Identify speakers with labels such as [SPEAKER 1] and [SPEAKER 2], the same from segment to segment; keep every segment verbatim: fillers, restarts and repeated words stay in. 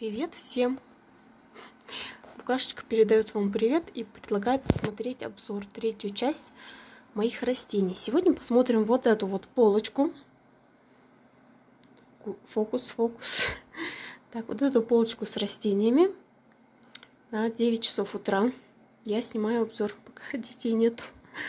[SPEAKER 1] Привет всем! Букашечка передает вам привет и предлагает посмотреть обзор, третью часть моих растений. Сегодня посмотрим вот эту вот полочку. Фокус, фокус. Так, вот эту полочку с растениями на девять часов утра. Я снимаю обзор, пока детей нет.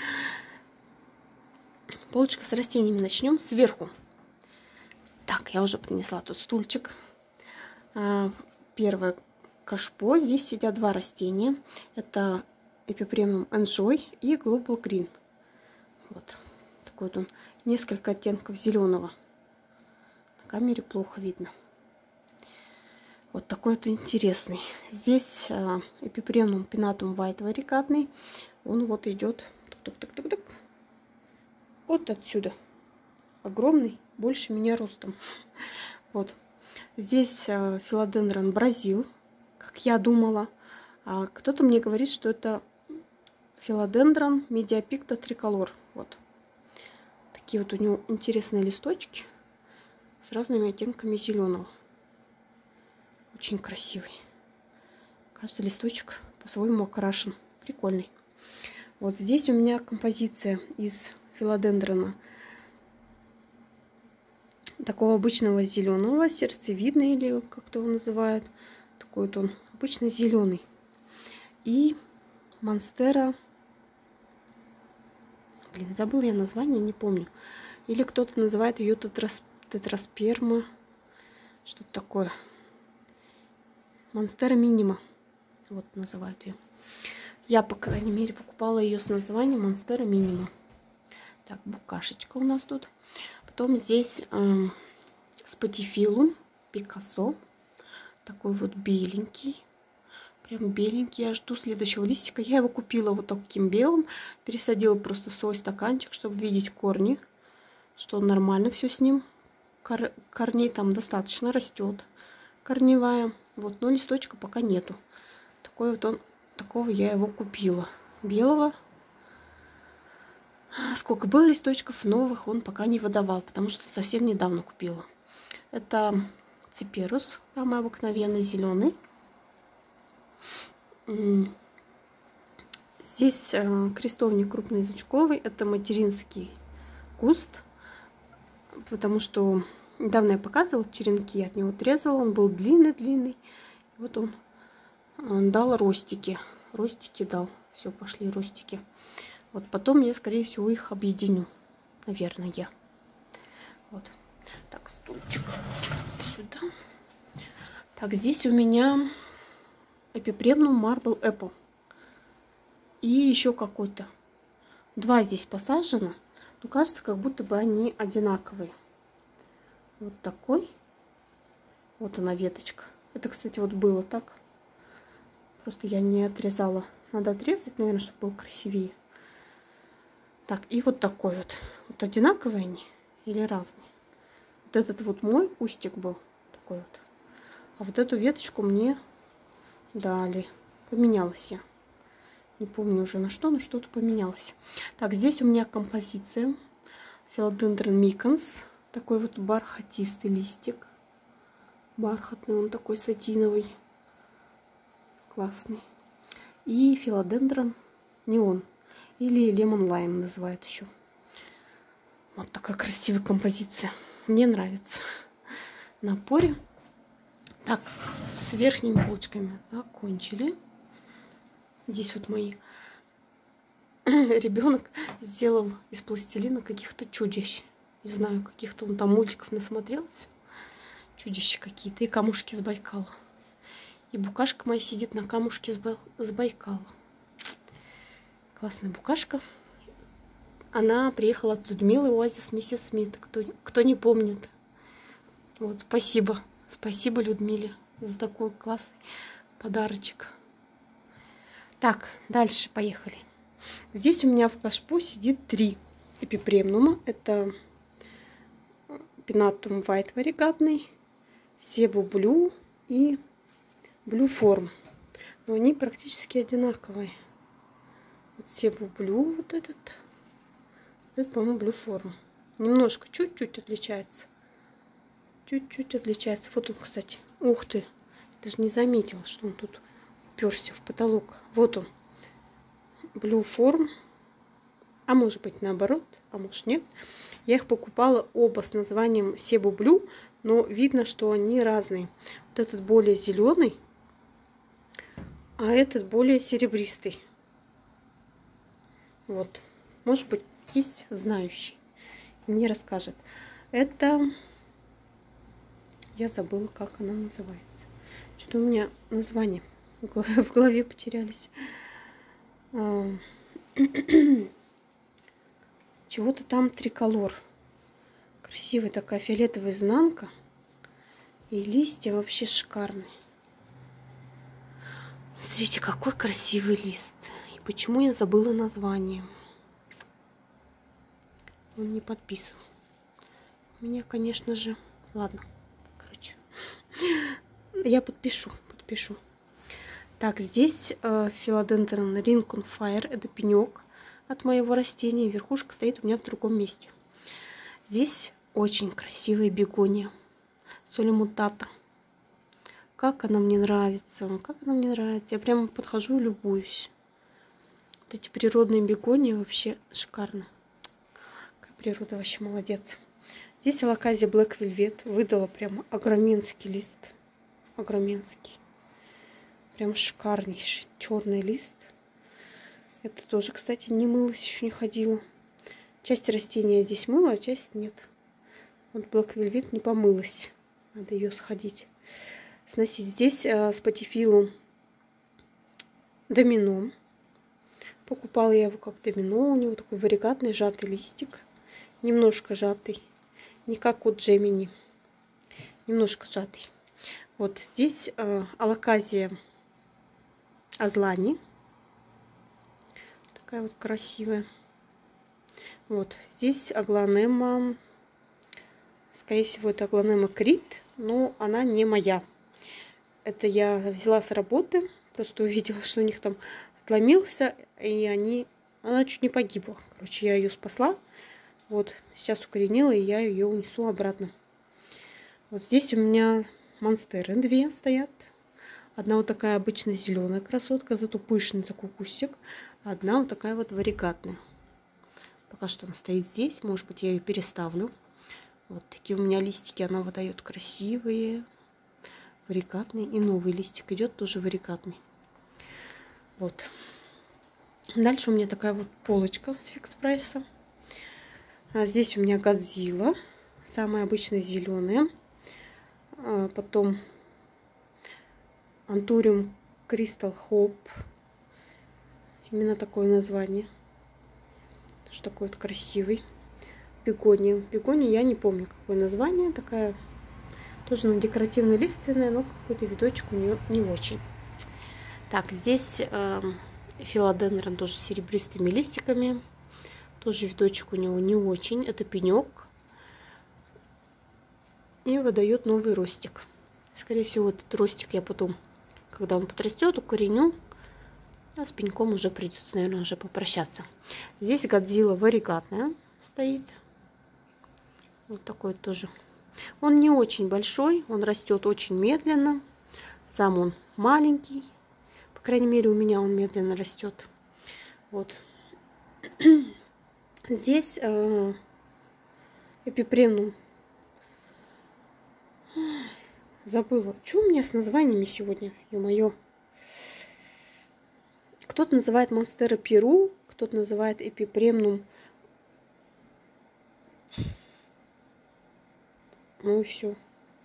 [SPEAKER 1] Полочка с растениями. Начнем сверху. Так, я уже принесла тут стульчик. Первое кашпо. Здесь сидят два растения. Это Epipremnum Enjoy и Global Green. Вот такой вот он. Несколько оттенков зеленого. На камере плохо видно. Вот такой вот интересный. Здесь Epipremnum Pinnatum White варикатный. Он вот идет вот отсюда. Огромный, больше меня ростом. Вот. Здесь филодендрон Бразил, как я думала. А кто-то мне говорит, что это филодендрон Медиапикта триколор. Вот. Такие вот у него интересные листочки с разными оттенками зеленого. Очень красивый. Каждый листочек по-своему окрашен. Прикольный. Вот здесь у меня композиция из филодендрона такого обычного зеленого, сердцевидный, или как-то его называют. Такой вот он, обычно зеленый. И монстера. Блин, забыла я название, не помню. Или кто-то называет ее тетрас, тетрасперма. Что-то такое. Монстера минима. Вот называют ее. Я, по крайней мере, покупала ее с названием монстера минима. Так, букашечка у нас тут. Потом здесь э, спатифилум Пикассо. Такой вот беленький. Прям беленький. Я жду следующего листика. Я его купила вот таким белым. Пересадила просто в свой стаканчик, чтобы видеть корни. Что нормально все с ним. Кор корней там достаточно растет. Корневая. Вот, но листочка пока нету. Такой вот он. Такого я его купила. Белого. Сколько было листочков новых, он пока не выдавал, потому что совсем недавно купила. Это циперус, самый обыкновенный, зеленый. Здесь крестовник крупноязычковый, это материнский куст, потому что недавно я показывала черенки, я от него отрезала, он был длинный-длинный. Вот он, он дал ростики, ростики дал, все, пошли ростики. Вот потом я, скорее всего, их объединю. Наверное, я. Вот. Так, стульчик сюда. Так, здесь у меня Epipremnum Marble Apple. И еще какой-то. Два здесь посажено. Но кажется, как будто бы они одинаковые. Вот такой. Вот она, веточка. Это, кстати, вот было так. Просто я не отрезала. Надо отрезать, наверное, чтобы было красивее. Так, и вот такой вот. Вот одинаковые они или разные? Вот этот вот мой кустик был такой вот. А вот эту веточку мне дали. Поменялась я. Не помню уже на что, но что-то поменялось. Так, здесь у меня композиция. Philodendron Micans. Такой вот бархатистый листик. Бархатный, он такой сатиновый. Классный. И филодендрон неон. Или Lemon Lime называют еще. Вот такая красивая композиция. Мне нравится. На опоре. Так, с верхними полочками закончили. Здесь вот мои ребенок сделал из пластилина каких-то чудищ. Не знаю, каких-то он там мультиков насмотрелся. Чудища какие-то. И камушки с Байкала. И букашка моя сидит на камушке с Байкала. Классная букашка. Она приехала от Людмилы Оазис Миссис Смит. Кто, кто не помнит. Вот, спасибо. Спасибо Людмиле за такой классный подарочек. Так, дальше поехали. Здесь у меня в кашпо сидит три эпипремнума. Это Pinnatum White варигатный, Cebu Blue и Blue Form. Но они практически одинаковые. Вот Cebu Blue вот этот. Это, по-моему, Blue Form. Немножко, чуть-чуть отличается. Чуть-чуть отличается. Вот он, кстати. Ух ты. Даже не заметила, что он тут уперся в потолок. Вот он. Blue Form. А может быть наоборот, а может нет. Я их покупала оба с названием Cebu Blue, но видно, что они разные. Вот этот более зеленый, а этот более серебристый. Вот. Может быть, есть знающий. Мне расскажет. Это... Я забыла, как она называется. Что-то у меня названия в голове потерялись. Чего-то там триколор. Красивая такая фиолетовая изнанка. И листья вообще шикарные. Смотрите, какой красивый лист. И почему я забыла название? Он не подписан. У меня, конечно же... Ладно, короче. Я подпишу, подпишу. Так, здесь филодендрон Rincon Fire. Это пенек от моего растения. Верхушка стоит у меня в другом месте. Здесь очень красивая бегония. Солимутата. Как она мне нравится. Как она мне нравится. Я прямо подхожу и любуюсь. Вот эти природные бегонии вообще шикарно. Какая природа вообще молодец. Здесь алаказия Black Velvet. Выдала прямо огроменский лист. Огроменский. Прям шикарнейший. Черный лист. Это тоже, кстати, не мылась, еще не ходила. Часть растения я здесь мыла, а часть нет. Вот Black Velvet не помылась. Надо ее сходить. Сносить. Здесь э, спатифилу домино. Покупала я его как домино. У него такой варигатный сжатый листик. Немножко сжатый. Не как у Джемини. Немножко сжатый. Вот здесь э, алаказия Азлани. Такая вот красивая. Вот здесь аглонема. Скорее всего, это аглонема Крит, но она не моя. Это я взяла с работы. Просто увидела, что у них там отломился, и они... Она чуть не погибла. Короче, я ее спасла. Вот, сейчас укоренила, и я ее унесу обратно. Вот здесь у меня монстеры две стоят. Одна вот такая обычно зеленая красотка, зато пышный такой кустик. Одна вот такая вот варигатная. Пока что она стоит здесь. Может быть, я ее переставлю. Вот такие у меня листики. Она выдает красивые. Варигатный. И новый листик идет тоже варигатный. Вот. Дальше у меня такая вот полочка с фикс прайса. А здесь у меня Годзилла. Самая обычная зеленая. А потом Антуриум Кристал Хоп. Именно такое название. Что такой вот красивый. Бегония. Бегония я не помню, какое название. Такая тоже на декоративно лиственная, но какой-то видочек у нее не очень. Так, здесь э, филодендрон тоже с серебристыми листиками. Тоже видочек у него не очень. Это пенек. И выдает новый ростик. Скорее всего, этот ростик я потом, когда он подрастет, укореню. А с пеньком уже придется, наверное, уже попрощаться. Здесь Годзилла варигатная стоит. Вот такой тоже. Он не очень большой. Он растет очень медленно. Сам он маленький. По крайней мере, у меня он медленно растет. Вот. Здесь э, эпипремнум. Забыла. Что у меня с названиями сегодня? Ё-моё. Кто-то называет монстера Перу, кто-то называет эпипремнум. Ну и все.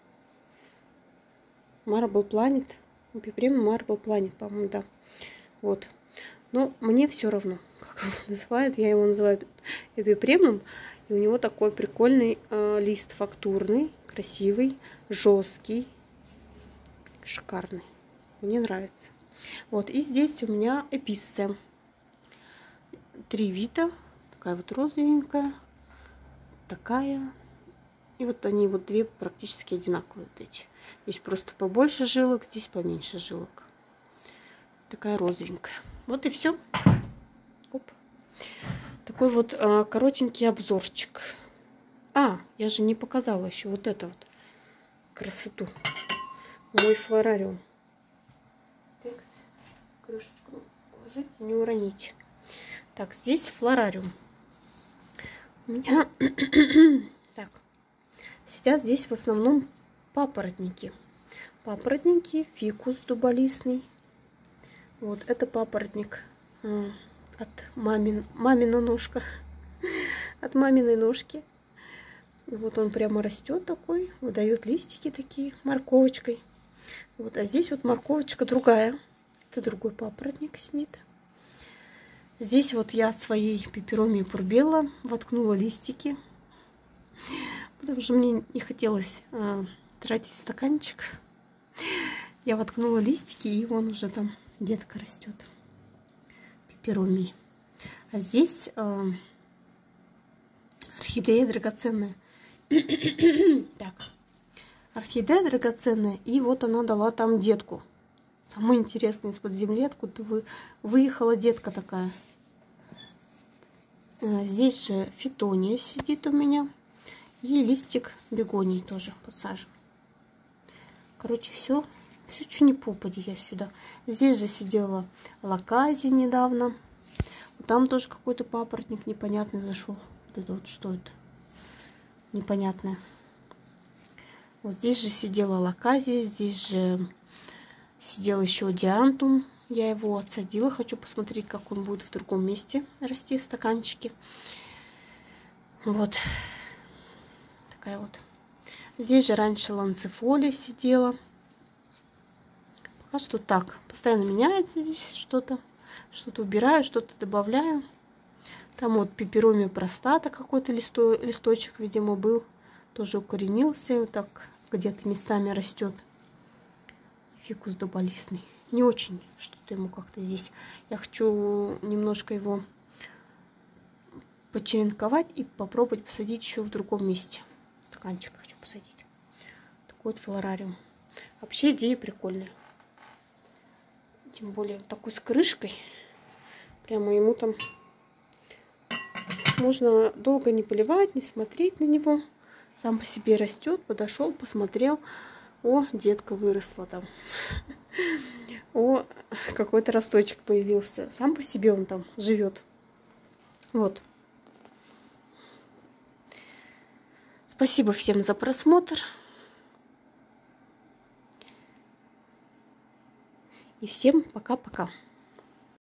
[SPEAKER 1] Marble Planet. Эпипремнум Marble Planet, по-моему, да. Вот. Но мне все равно, как его называют. Я его называю эпипремнум. И у него такой прикольный э, лист фактурный, красивый, жесткий, шикарный. Мне нравится. Вот, и здесь у меня эписция. Три вида. Такая вот розовенькая. Такая. И вот они вот две практически одинаковые. Вот эти. Здесь просто побольше жилок, здесь поменьше жилок. Такая розовенькая. Вот и все. Оп. Такой вот а, коротенький обзорчик. А, я же не показала еще вот это вот красоту. мой флорариум. Так, крышечку положить, не уронить. Так, здесь флорариум. У меня так, сидят здесь в основном папоротники. Папоротники, фикус дуболистный. Вот это папоротник э, от мамин, мамина ножка. От маминой ножки. Вот он прямо растет такой, выдает листики такие морковочкой. Вот, а здесь вот морковочка другая. Это другой папоротник сидит. Здесь вот я от своей пеперомии пурбелла воткнула листики, потому что мне не хотелось э, тратить стаканчик. Я воткнула листики, и вон уже там детка растет. Пеперомии. А здесь э, орхидея драгоценная. Так, орхидея драгоценная, и вот она дала там детку. Самое интересное, из-под земли откуда вы выехала детка такая. Здесь же фитония сидит у меня. И листик бегонии тоже подсажен. Короче, все, все, что не попади я сюда. Здесь же сидела лаказия недавно. Там тоже какой-то папоротник непонятный зашел. Вот это вот что это? Непонятное. Вот здесь же сидела лаказия, здесь же сидел еще диантум. Я его отсадила. Хочу посмотреть, как он будет в другом месте расти в стаканчике. Вот. Такая вот. Здесь же раньше ланцифолия сидела. Пока что так. Постоянно меняется здесь что-то. Что-то убираю, что-то добавляю. Там вот пеперомия простата какой-то листо, листочек, видимо, был. Тоже укоренился. Вот так где-то местами растет. Фикус дуболистный. Не очень что-то ему как-то здесь. Я хочу немножко его почеренковать и попробовать посадить еще в другом месте. Стаканчик хочу посадить. Такой вот флорариум. Вообще идея прикольная. Тем более такой с крышкой. Прямо ему там можно долго не поливать, не смотреть на него. Сам по себе растет. Подошел, посмотрел. О, детка выросла там. О, какой-то росточек появился. Сам по себе он там живет. Вот. Спасибо всем за просмотр. И всем пока-пока.